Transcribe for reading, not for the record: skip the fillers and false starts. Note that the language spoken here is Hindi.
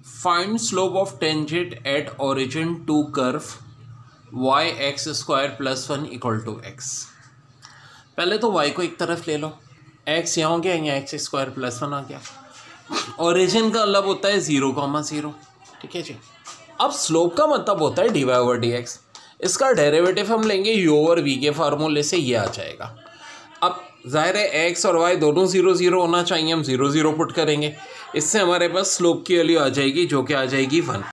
Find slope of tangent at origin to curve y x square plus 1 equal to x. पहले तो y को एक तरफ ले लो, x यहाँ हो गया, यहाँ एक्स स्क्वायर प्लस 1 आ गया। ओरिजिन का मतलब होता है 0,0, ठीक है जी। अब स्लोप का मतलब होता है dy/dx। इसका डेरिवेटिव हम लेंगे u और v के फार्मूले से, ये आ जाएगा। अब ज़ाहिर है x और y दोनों 0,0 होना चाहिए, हम 0,0 पुट करेंगे, इससे हमारे पास स्लोप की वैल्यू आ जाएगी जो कि आ जाएगी 1।